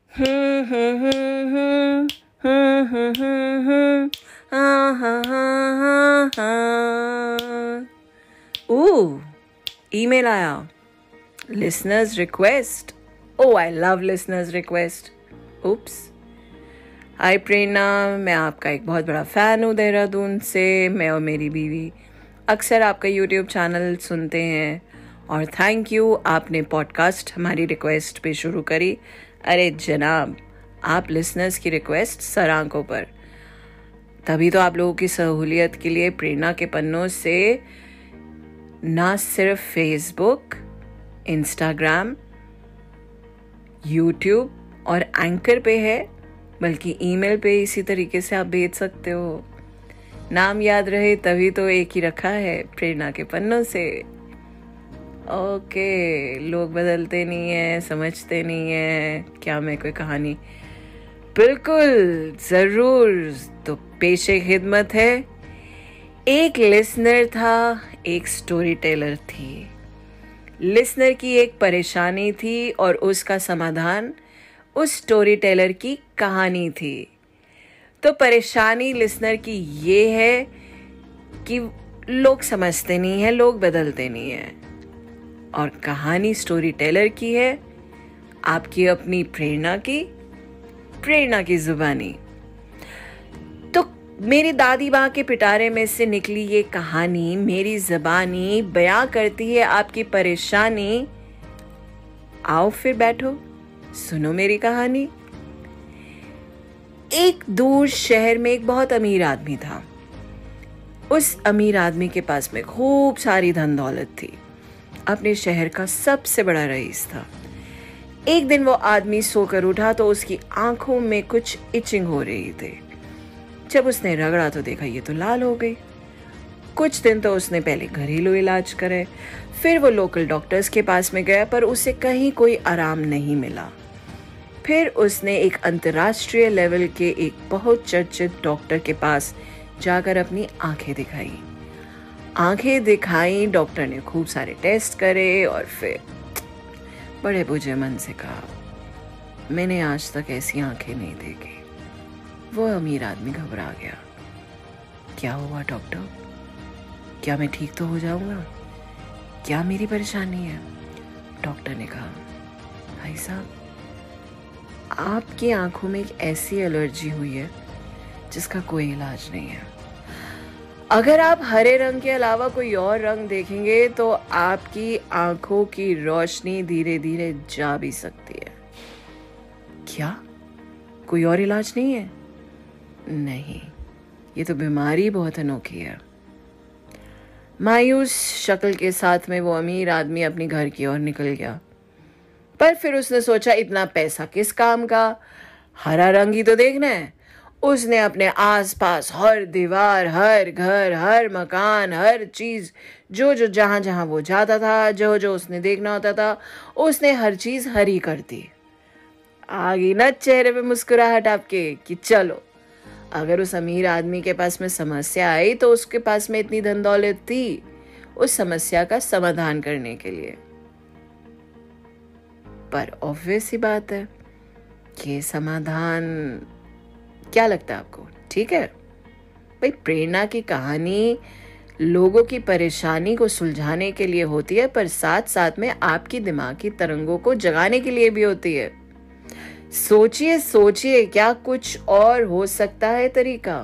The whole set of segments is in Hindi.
ईमेल आया, listeners request. Oh I love listeners request. Oops. Hi Prerna, मैं आपका एक बहुत बड़ा फ़ैन हूँ देहरादून से। मैं और मेरी बीवी अक्सर आपका यूट्यूब चैनल सुनते हैं और थैंक यू, आपने पॉडकास्ट हमारी रिक्वेस्ट पे शुरू करी। अरे जनाब, आप लिसनर्स की रिक्वेस्ट सर आंखों पर। तभी तो आप लोगों की सहूलियत के लिए प्रेरणा के पन्नों से ना सिर्फ फेसबुक, इंस्टाग्राम, यूट्यूब और एंकर पे है, बल्कि ईमेल पे इसी तरीके से आप भेज सकते हो। नाम याद रहे तभी तो एक ही रखा है, प्रेरणा के पन्नों से। ओके, लोग बदलते नहीं है, समझते नहीं है। क्या मैं कोई कहानी? बिल्कुल जरूर। तो पेशे खिदमत है। एक लिसनर था, एक स्टोरी टेलर थी। लिसनर की एक परेशानी थी और उसका समाधान उस स्टोरी टेलर की कहानी थी। तो परेशानी लिसनर की ये है कि लोग समझते नहीं है, लोग बदलते नहीं है। और कहानी स्टोरी टेलर की है, आपकी अपनी प्रेरणा की जुबानी। तो मेरी दादी माँ के पिटारे में से निकली ये कहानी मेरी ज़बानी बयां करती है आपकी परेशानी। आओ फिर बैठो, सुनो मेरी कहानी। एक दूर शहर में एक बहुत अमीर आदमी था। उस अमीर आदमी के पास में खूब सारी धन दौलत थी। अपने शहर का सबसे बड़ा रईस था। एक दिन वो आदमी सोकर उठा तो उसकी आंखों में कुछ इचिंग हो रही थी। जब उसने रगड़ा तो देखा ये तो लाल हो गई। कुछ दिन तो उसने पहले घरेलू इलाज करे, फिर वो लोकल डॉक्टर्स के पास में गया, पर उसे कहीं कोई आराम नहीं मिला। फिर उसने एक अंतर्राष्ट्रीय लेवल के एक बहुत चर्चित डॉक्टर के पास जाकर अपनी आंखें दिखाई। डॉक्टर ने खूब सारे टेस्ट करे और फिर बड़े बुझे मन से कहा, मैंने आज तक ऐसी आंखें नहीं देखी। वो अमीर आदमी घबरा गया। क्या हुआ डॉक्टर? क्या मैं ठीक तो हो जाऊंगा? क्या मेरी परेशानी है? डॉक्टर ने कहा, भाई साहब, आपकी आंखों में एक ऐसी एलर्जी हुई है जिसका कोई इलाज नहीं है। अगर आप हरे रंग के अलावा कोई और रंग देखेंगे तो आपकी आंखों की रोशनी धीरे धीरे जा भी सकती है। क्या कोई और इलाज नहीं है? नहीं, ये तो बीमारी बहुत अनोखी है। मायूस शक्ल के साथ में वो अमीर आदमी अपने घर की ओर निकल गया। पर फिर उसने सोचा, इतना पैसा किस काम का, हरा रंग ही तो देखना है। उसने अपने आसपास हर दीवार, हर घर, हर मकान, हर चीज, जो जहां जहां वो जाता था, जो उसने देखना होता था, उसने हर चीज हरी कर दी। आ गई ना चेहरे पे मुस्कुराहट आपके कि चलो, अगर उस अमीर आदमी के पास में समस्या आई तो उसके पास में इतनी धन दौलत थी उस समस्या का समाधान करने के लिए। पर ऑब्वियस ही बात है कि समाधान, क्या लगता है आपको, ठीक है भाई, प्रेरणा की कहानी लोगों की परेशानी को सुलझाने के लिए होती है, पर साथ साथ में आपकी दिमाग की तरंगों को जगाने के लिए भी होती है। सोचिए क्या कुछ और हो सकता है तरीका।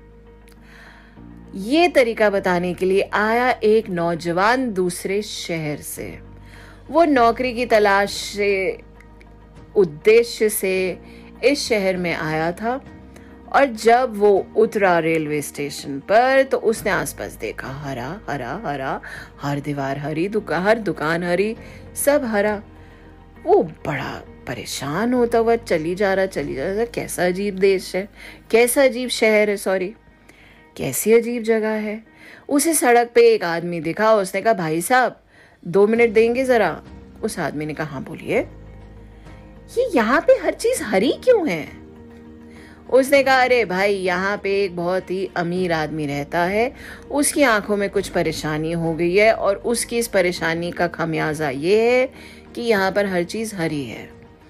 ये तरीका बताने के लिए आया एक नौजवान दूसरे शहर से। वो नौकरी की तलाश से, उद्देश्य से इस शहर में आया था। और जब वो उतरा रेलवे स्टेशन पर तो उसने आसपास देखा, हरा हरा हरा, हर दीवार हरी, हर दुकान हरी, सब हरा। वो बड़ा परेशान होता हुआ चली जा रहा, कैसा अजीब देश है, कैसा अजीब शहर है, सॉरी, कैसी अजीब जगह है। उसे सड़क पे एक आदमी दिखा। उसने कहा, भाई साहब 2 मिनट देंगे जरा? उस आदमी ने कहा, हाँ बोलिए। ये यहाँ पे हर चीज हरी क्यों है? उसने कहा, अरे भाई, यहाँ पे एक बहुत ही अमीर आदमी रहता है, उसकी आंखों में कुछ परेशानी हो गई है और उसकी इस परेशानी का खमियाजा ये है कि यहाँ पर हर चीज हरी है।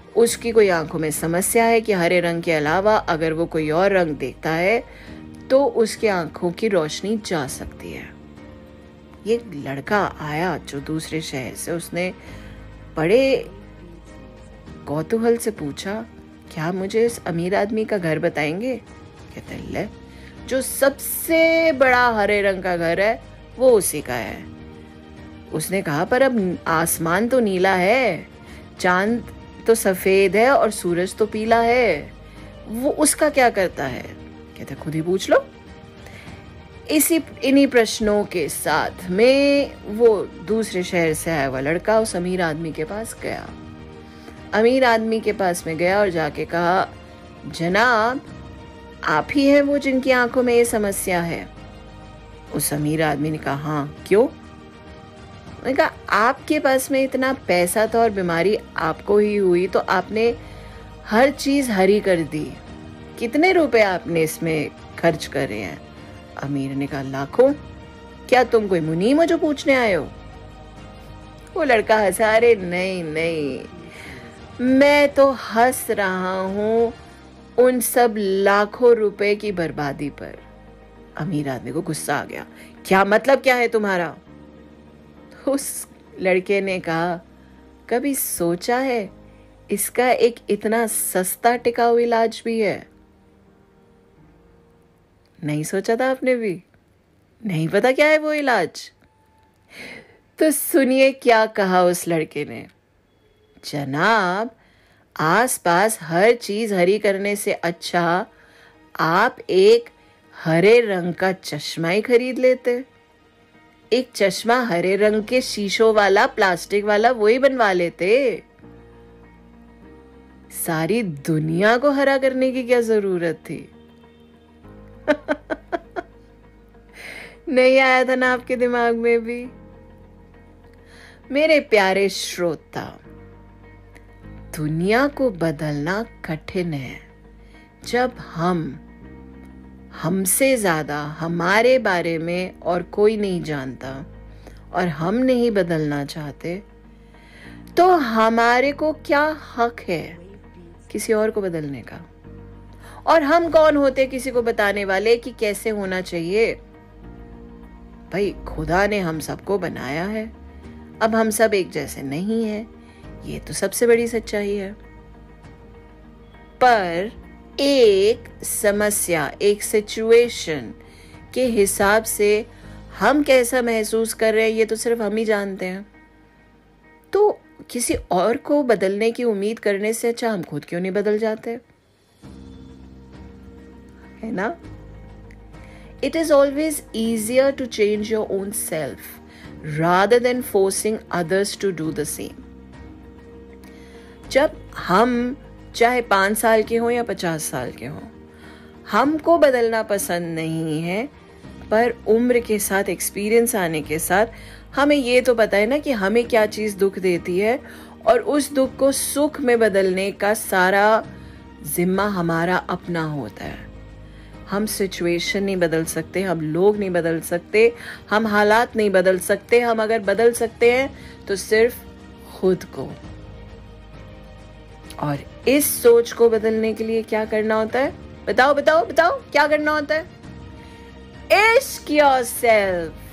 उसकी कोई आंखों में समस्या है कि हरे रंग के अलावा अगर वो कोई और रंग देखता है तो उसकी आंखों की रोशनी जा सकती है। ये लड़का आया जो दूसरे शहर से, उसने बड़े कौतूहल से पूछा, क्या मुझे इस अमीर आदमी का घर बताएंगे? कहते ले, जो सबसे बड़ा हरे रंग का घर है वो उसी का है। उसने कहा, पर अब आसमान तो नीला है, चांद तो सफेद है और सूरज तो पीला है, वो उसका क्या करता है? कहते खुद ही पूछ लो। इन्हीं प्रश्नों के साथ में वो दूसरे शहर से आया हुआ लड़का उस अमीर आदमी के पास गया। अमीर आदमी के पास में गया और जाके कहा, जनाब आप ही हैं वो जिनकी आंखों में ये समस्या है? उस अमीर आदमी ने कहा, हाँ क्यों? उन्होंने कहा, आपके पास में इतना पैसा था और बीमारी आपको ही हुई तो आपने हर चीज हरी कर दी, कितने रुपए आपने इसमें खर्च करे हैं? अमीर ने कहा, लाखों। क्या तुम कोई मुनीम हो जो पूछने आए हो? वो लड़का हंसा, अरे नहीं नहीं, मैं तो हंस रहा हूं उन सब लाखों रुपए की बर्बादी पर। अमीर आदमी को गुस्सा आ गया, क्या मतलब क्या है तुम्हारा? उस लड़के ने कहा, कभी सोचा है इसका एक इतना सस्ता टिकाऊ इलाज भी है? नहीं सोचा था आपने भी? नहीं पता क्या है वो इलाज? तो सुनिए क्या कहा उस लड़के ने, जनाब आसपास हर चीज हरी करने से अच्छा आप एक हरे रंग का चश्मा ही खरीद लेते। एक चश्मा हरे रंग के शीशों वाला, प्लास्टिक वाला, वही बनवा लेते। सारी दुनिया को हरा करने की क्या जरूरत थी? नहीं आया था ना आपके दिमाग में भी? मेरे प्यारे श्रोता, दुनिया को बदलना कठिन है जब हमसे ज्यादा हमारे बारे में और कोई नहीं जानता और हम नहीं बदलना चाहते, तो हमारे को क्या हक है किसी और को बदलने का? और हम कौन होते किसी को बताने वाले कि कैसे होना चाहिए? भाई खुदा ने हम सबको बनाया है, अब हम सब एक जैसे नहीं हैं, ये तो सबसे बड़ी सच्चाई है। पर एक समस्या, एक सिचुएशन के हिसाब से हम कैसा महसूस कर रहे हैं ये तो सिर्फ हम ही जानते हैं। तो किसी और को बदलने की उम्मीद करने से अच्छा हम खुद क्यों नहीं बदल जाते? है ना? It is always easier to change your own self rather than forcing others to do the same. जब हम चाहे 5 साल के हों या 50 साल के हों, हमको बदलना पसंद नहीं है, पर उम्र के साथ, एक्सपीरियंस आने के साथ हमें ये तो पता है ना कि हमें क्या चीज़ दुख देती है, और उस दुख को सुख में बदलने का सारा जिम्मा हमारा अपना होता है। हम सिचुएशन नहीं बदल सकते, हम लोग नहीं बदल सकते, हम हालात नहीं बदल सकते। हम अगर बदल सकते हैं तो सिर्फ खुद को। और इस सोच को बदलने के लिए क्या करना होता है? बताओ बताओ बताओ, क्या करना होता है? Ask yourself,